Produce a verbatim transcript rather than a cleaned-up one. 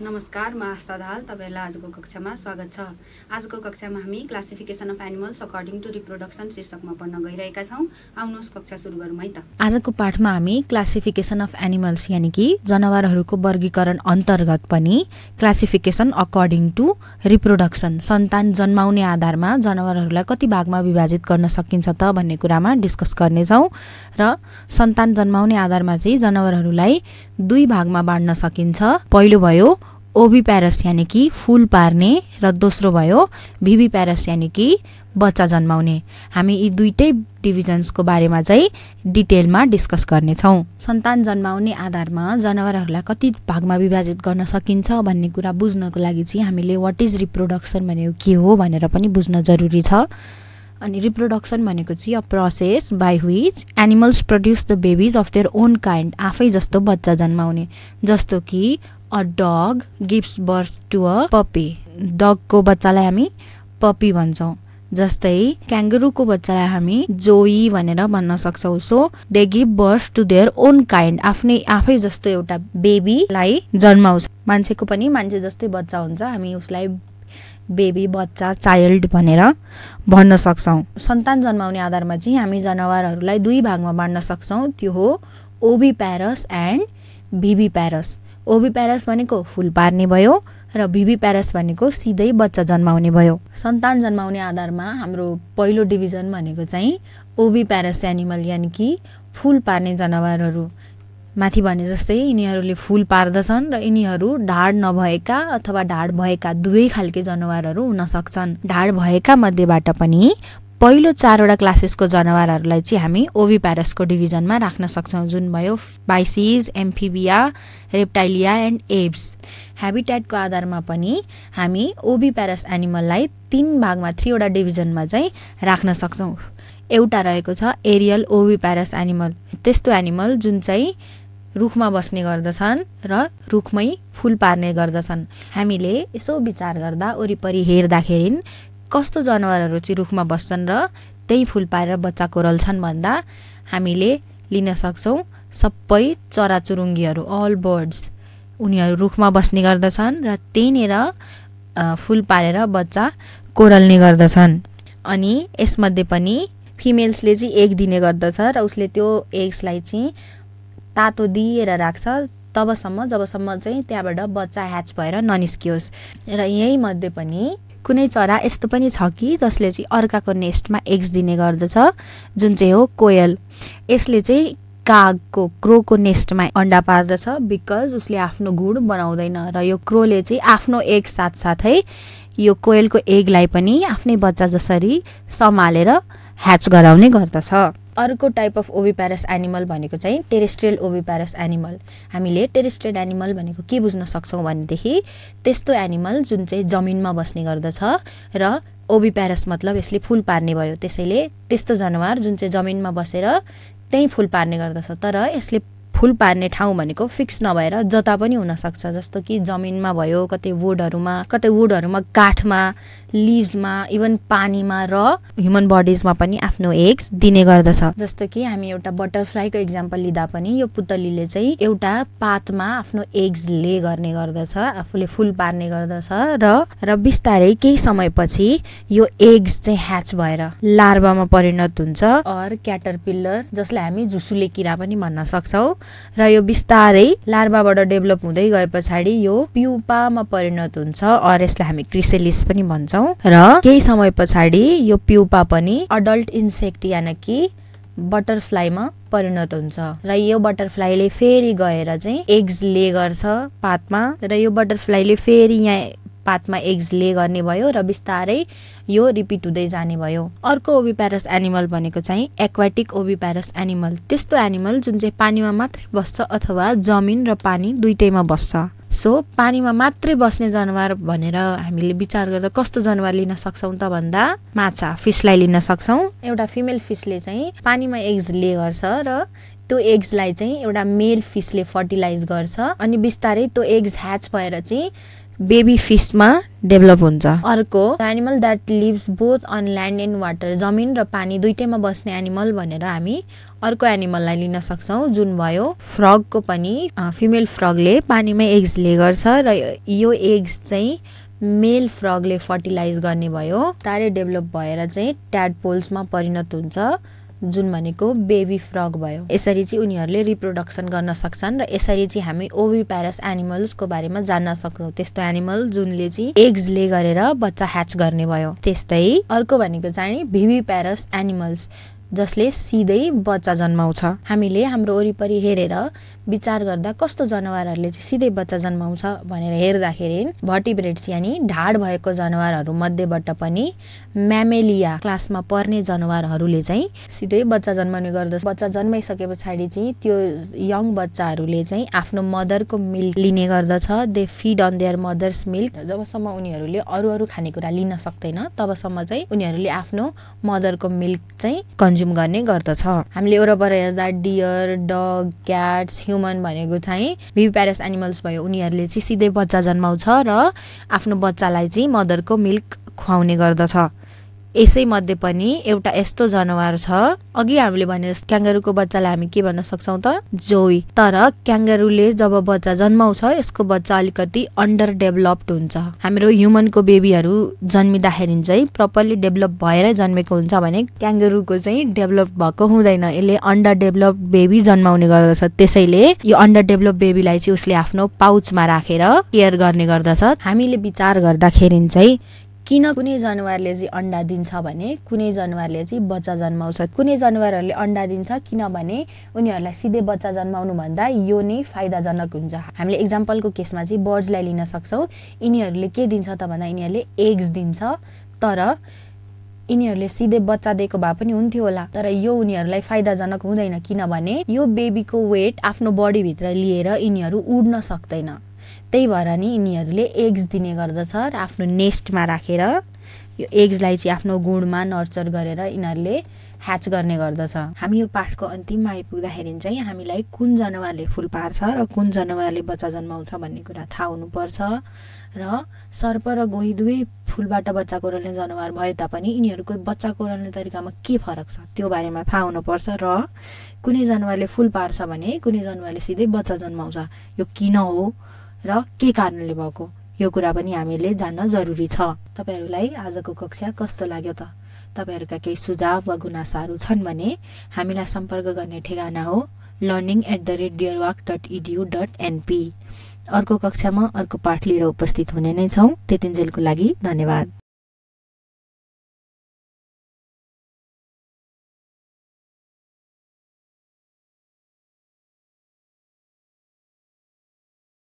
नमस्कार, म आस्था दाहाल। तपाईहरुलाई आजको कक्षामा स्वागत छ। आजको कक्षामा हामी classification of animals according to reproduction शीर्षकमा पढ्न गइरहेका छौं। आउनुहोस् कक्षा सुरु गरौँ है त। आजको पाठमा हामी क्लासिफिकेसन अफ एनिमल्स यानी कि जनावरहरूको वर्गीकरण अन्तर्गत पनि क्लासिफिकेसन अकर्डिङ टु रिप्रोडक्सन सन्तान जन्माउने आधारमा जनावरहरूलाई कति भागमा विभाजित गर्न सकिन्छ त भन्ने कुरामा डिस्कस गर्ने छौं र सन्तान जन्माउने आधारमा चाहिँ जनावरहरूलाई दुई भागमा बाँड्न सकिन्छ। पहिलो भयो ओभिप्यारस यानी कि फूल पार्ने र दोस्रो भयो भिभिप्यारस यानी कि बच्चा जन्माउने। हामी यी दुईटै डिभिजन्सको बारेमा चाहिँ डिटेलमा डिस्कस गर्ने छौं। सन्तान जन्माउने आधारमा जनावरहरूलाई कति भागमा विभाजित गर्न सकिन्छ भन्ने कुरा बुझ्नको लागि चाहिँ हामीले व्हाट इज रिप्रोडक्सन भनेको के हो भनेर पनि बुझ्न जरुरी छ। अनि रिप्रोडक्सन भनेको चाहिँ a process by which animals produce the babies of their own kind, आफै जस्तो बच्चा जन्माउने। जस्तो कि a dog gives birth to a puppy, डगको बच्चालाई हामी पपी भन्छौं। जस्तै क्याङ्गरुको बच्चालाई हामी जोई भनेर भन्न सक्छौं। So they give birth to their own kind, आफ्नै आफै जस्तो एउटा बेबीलाई जन्माउँछ। मान्छेको पनि मान्छे जस्तै बच्चा हुन्छ, हामी उसलाई बेबी, बच्चा, चाइल्ड भनेर भन्न सक्छौं। सन्तान जन्माउने आधारमा चाहिँ हामी जनावरहरूलाई दुई भागमा बाँड्न सक्छौं। त्यो हो ओभिप्यारस एन्ड भिभिप्यारस। ओभिप्यारस भनेको फूल पार्ने भयो र भिभिप्यारस भनेको सिधै बच्चा जन्माउने भयो। सन्तान जन्माउने आधारमा हाम्रो पहिलो डिभिजन भनेको चाहिँ ओभिप्यारस एनिमल यानी कि फूल पार्ने जनावरहरू। माथि भने जस्तै यिनीहरूले फूल पार्दछन् र यिनीहरू ढाड नभएका अथवा ढाड भएका दुवै खालके जनावरहरू हुन सक्छन्। ढाड भएका मध्येबाट पनि पहिलो चारवटा क्लासेसको जनावरहरूलाई चाहिँ हामी ओभिप्यारसको डिभिजनमा राख्न सक्छौं, जुन भयो species, amphibia, reptilia and aves. ह्याबिट्याटको आधारमा पनि हामी ओभिप्यारस एनिमललाई तीन भागमा थ्रीवटा डिभिजनमा चाहिँ राख्न सक्छौं। एउटा रहेको छ एरियल ओभिप्यारस एनिमल, त्यस्तो एनिमल जुन चाहिँ रुखमा बस्ने गर्दछन् र रुखमै फूल पार्ने गर्दछन्। हामीले यसो विचार गर्दा वरिपरि हेर्दाखेरि कस्तो जनावरहरू चाहिँ रुखमा बस्छन् र त्यही फूल पारेर बच्चा कोरल्छन् भन्दा हामीले लिन सक्छौं सबै चराचुरुङ्गीहरू, अल बर्ड्स। उनीहरू रुखमा बस्ने गर्दछन् र त्यहीँनिर फूल पारेर बच्चा कोरल्ने गर्दछन्। अनि यसमध्ये पनि फिमेल्सले चाहिँ एग दिने गर्दछ र उसले त्यो एग्सलाई चाहिँ तातो दिएर राख्छ तबसम्म जबसम्म चाहिँ त्यहाँबाट बच्चा ह्याच भएर ननिस्कियोस्। र यही मध्ये पनि कुनै चरा यस्तो पनि छ कि जसले चाहिँ अर्काको नेस्टमा एग्स दिने गर्दछ, जुन चाहिँ हो कोयल। यसले चाहिँ कागको, क्रोको नेस्टमा अन्डा पार्दछ बिकज उसले आफ्नो गुड बनाउँदैन र यो क्रोले चाहिँ आफ्नो एग साथसाथै यो कोयलको एगलाई पनि आफ्नै बच्चा जसरी सम्हालेर ह्याच गराउने गर्दछ। अर्को टाइप अफ ओभिप्यारस एनिमल भनेको चाहिँ टेरेस्ट्रियल ओभिप्यारस एनिमल। हामीले टेरेस्ट्रियल एनिमल भनेको के बुझ्न सक्छौं भनेदेखि त्यस्तो एनिमल जुन चाहिँ जमिनमा बस्ने गर्दछ र ओभिप्यारस मतलब यसले फूल पार्ने भयो। त्यसैले त्यस्तो जनावर जुन चाहिँ जमिनमा बसेर त्यही फूल पार्ने गर्दछ, तर यसले फूल पार्ने ठाउँ भनेको फिक्स नभएर जता पनि हुन सक्छ। जस्तो कि जमिनमा भयो, कतै वुडहरूमा, कतै वुडहरूमा, काठमा, लिभ्समा, इभन पानीमा र ह्युमन बडिजमा पनि आफ्नो एग्स दिने गर्दछ। जस्तो कि हामी एउटा बटरफ्लाईको एक्जाम्पल लिँदा पनि यो पुतलीले चाहिँ एउटा पातमा आफ्नो एग्स ले गर्ने गर्दछ, आफूले फूल पार्ने गर्दछ र र बिस्तारै केही समयपछि यो एग्स चाहिँ ह्याच भएर लार्भामा परिणत हुन्छ, और क्याटरपिलर जसलाई हामी झुसुले किरा पनि भन्न सक्छौं। र यो बिस्तारै लार्भाबाट डेभलप हुँदै गए पछाडि यो प्युपामा परिणत हुन्छ, और यसलाई हामी क्रिसेलिस पनि भन्छौं। र केही समय पछाडि यो प्युपा पनि अडल्ट इन्सेक्ट यानी कि बटरफ्लाईमा परिणत हुन्छ र यो बटरफ्लाईले फेरि गएर चाहिँ एग्स ले गर्छ पातमा, र यो बटरफ्लाईले फेरि यहाँ पातमा एग्स ले गर्ने भयो र बिस्तारै यो रिपिट हुँदै जाने भयो। अर्को ओभिप्यारस एनिमल भनेको चाहिँ एक्वाटिक ओभिप्यारस एनिमल। त्यस्तो एनिमल जुन चाहिँ पानीमा मात्रै बस्छ अथवा जमिन र पानी दुईटैमा बस्छ। सो पानीमा मात्रै बस्ने जनावर भनेर हामीले विचार गर्दा कस्तो जनावर लिन सक्छौं त भन्दा माछा, फिसलाई लिन सक्छौं। एउटा फिमेल फिसले चाहिँ पानीमा एग्स ले गर्छ र त्यो एग्सलाई चाहिँ एउटा मेल फिसले फर्टिलाइज गर्छ, अनि बिस्तारै त्यो एग्स ह्याच भएर चाहिँ बेबी फिसमा डेभलप हुन्छ। अर्को animal that lives both on land and water, जमिन र पानी दुईटैमा बस्ने एनिमल भनेर हामी अर्को एनिमललाई लिन सक्छौँ जुन भयो फ्रगको पनि फिमेल फ्रगले पानीमै एग्स ले गर्छ र यो एग्स चाहिँ मेल फ्रगले फर्टिलाइज गर्ने भयो, तारै डेभलप भएर चाहिँ ट्याडपोल्समा परिणत हुन्छ जुन भनेको बेबी फ्रग भयो। यसरी चाहिँ उनीहरूले रिप्रोडक्सन गर्न सक्छन् र यसरी चाहिँ हामी ओभिप्यारस एनिमल्सको बारेमा जान्न सक्छौँ। त्यस्तो एनिमल जुनले चाहिँ एग्स ले गरेर बच्चा ह्याच गर्ने भयो। त्यस्तै अर्को भनेको चाहिँ भिभिप्यारस एनिमल्स जसले सिधै बच्चा जन्माउँछ। हामीले हाम्रो वरिपरि हेरेर विचार गर्दा कस्तो जनावरहरूले चाहिँ सिधै बच्चा जन्माउँछ भनेर हेर्दाखेरि भर्टिब्रेट्स यानि ढाड भएको जनावरहरू मध्येबाट पनि म्यामेलिया क्लासमा पर्ने जनावरहरूले चाहिँ सिधै बच्चा जन्माउने गर्दछ। बच्चा जन्माइसके पछाडि चाहिँ त्यो यङ बच्चाहरूले चाहिँ आफ्नो मदरको मिल्क लिने गर्दछ। They feed on their mother's milk. जबसम्म उनीहरूले अरू अरू खानेकुरा लिन सक्दैन तबसम्म चाहिँ उनीहरूले आफ्नो मदरको मिल्क चाहिँ कन्ज्युम गर्ने गर्दछ। हामीले वरपर हेर्दा डियर, डग, क्याट्स, ह्युमन भनेको चाहिँ भिभिप्यारस एनिमल्स भयो। उनीहरूले चाहिँ सिधै बच्चा जन्माउँछ र आफ्नो बच्चालाई चाहिँ मदरको मिल्क खुवाउने गर्दछ। यसै मध्ये पनि एउटा यस्तो जनावर छ, अघि हामीले भने क्याङ्गारुको बच्चालाई हामी के भन्न सक्छौँ त जोई। तर क्याङ्गारुले जब बच्चा जन्माउँछ यसको बच्चा अलिकति अन्डर डेभलप्ड हुन्छ। हाम्रो ह्युमनको बेबीहरू जन्मिँदाखेरि चाहिँ प्रपरली डेभलप भएर जन्मेको हुन्छ भने क्याङ्गारुको चाहिँ डेभलप भएको हुँदैन, यसले अन्डर डेभलप्ड बेबी जन्माउने गर्दछ। त्यसैले यो अन्डर डेभलप बेबीलाई चाहिँ उसले आफ्नो पाउचमा राखेर केयर गर्ने गर्दछ। हामीले विचार गर्दाखेरि चाहिँ किन कुनै जनावरले चाहिँ अन्डा दिन्छ भने कुनै जनावरले चाहिँ बच्चा जन्माउँछ। कुनै जनावरहरूले अन्डा दिन्छ किनभने उनीहरूलाई सिधै बच्चा जन्माउनु भन्दा यो नै फाइदाजनक हुन्छ। हामीले एक्जाम्पलको केसमा चाहिँ बर्ड्सलाई लिन सक्छौँ। यिनीहरूले के दिन्छ त भन्दा यिनीहरूले एग्स दिन्छ, तर यिनीहरूले सिधै बच्चा दिएको भए पनि हुन्थ्यो होला, तर यो उनीहरूलाई फाइदाजनक हुँदैन किनभने यो बेबीको वेट आफ्नो बडीभित्र लिएर यिनीहरू उड्न सक्दैन। त्यही भएर नि यिनीहरूले एग्स दिने गर्दछ र आफ्नो नेस्टमा राखेर यो एग्सलाई चाहिँ आफ्नो गुणमा नर्चर गरेर यिनीहरूले ह्याच गर्ने गर्दछ। हामी यो पाठको अन्तिममा आइपुग्दाखेरि चाहिँ हामीलाई कुन जनावरले फुल पार्छ र कुन जनावरले बच्चा जन्माउँछ भन्ने कुरा थाहा हुनुपर्छ र सर्प र गोही दुवै फुलबाट बच्चा कोरल्ने जनावर भए तापनि यिनीहरूको बच्चा कोरल्ने तरिकामा के फरक छ त्यो बारेमा थाहा हुनुपर्छ र कुनै जनावरले फुल पार्छ भने कुनै जनावरले सिधै बच्चा जन्माउँछ यो किन हो र के कारणले भएको यो कुरा पनि हामीले जान्न जरुरी छ। तपाईहरूलाई आजको कक्षा कस्तो लाग्यो त? तपाईहरूका केही सुझाव वा गुनासाहरू छन् भने हामीलाई सम्पर्क गर्ने ठेगाना हो learning at the rate Deerwalk dot edu dot NP. अर्को कक्षामा अर्को पाठ लिएर उपस्थित हुने नै छौँ। त्यतिन्जेलको लागि धन्यवाद।